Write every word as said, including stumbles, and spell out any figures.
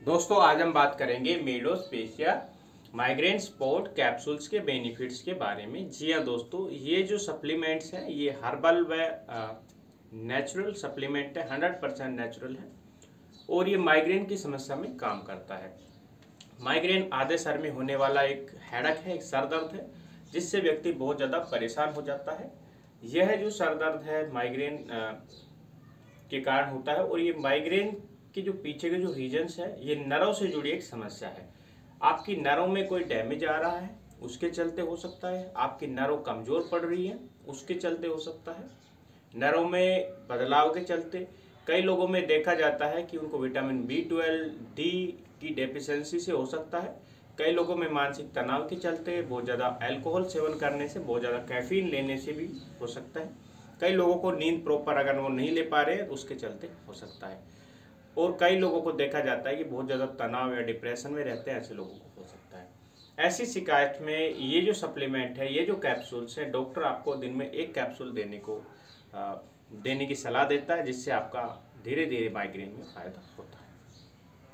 दोस्तों आज हम बात करेंगे मेडोस्पेशिया माइग्रेन स्पोर्ट कैप्सूल्स के बेनिफिट्स के बारे में। जी हाँ दोस्तों, ये जो सप्लीमेंट्स हैं ये हर्बल व नेचुरल सप्लीमेंट है, हंड्रेड परसेंट नेचुरल है और ये माइग्रेन की समस्या में काम करता है। माइग्रेन आधे सर में होने वाला एक हेडक है, एक सर दर्द है जिससे व्यक्ति बहुत ज़्यादा परेशान हो जाता है। यह जो सर दर्द है माइग्रेन के कारण होता है और ये माइग्रेन कि जो पीछे के जो रीजन्स है ये नर्व से जुड़ी एक समस्या है। आपकी नर्व में कोई डैमेज आ रहा है उसके चलते हो सकता है, आपकी नर्व कमज़ोर पड़ रही है उसके चलते हो सकता है, नर्व में बदलाव के चलते। कई लोगों में देखा जाता है कि उनको विटामिन बी ट्वेल्व डी की डेफिशिएंसी से हो सकता है। कई लोगों में मानसिक तनाव के चलते, बहुत ज़्यादा अल्कोहल सेवन करने से, बहुत ज़्यादा कैफीन लेने से भी हो सकता है। कई लोगों को नींद प्रॉपर अगर वो नहीं ले पा रहे हैं उसके चलते हो सकता है। और कई लोगों को देखा जाता है कि बहुत ज़्यादा तनाव या डिप्रेशन में रहते हैं, ऐसे लोगों को हो सकता है। ऐसी शिकायत में ये जो सप्लीमेंट है, ये जो कैप्सूल्स है, डॉक्टर आपको दिन में एक कैप्सूल देने को आ, देने की सलाह देता है जिससे आपका धीरे धीरे माइग्रेन में फ़ायदा हो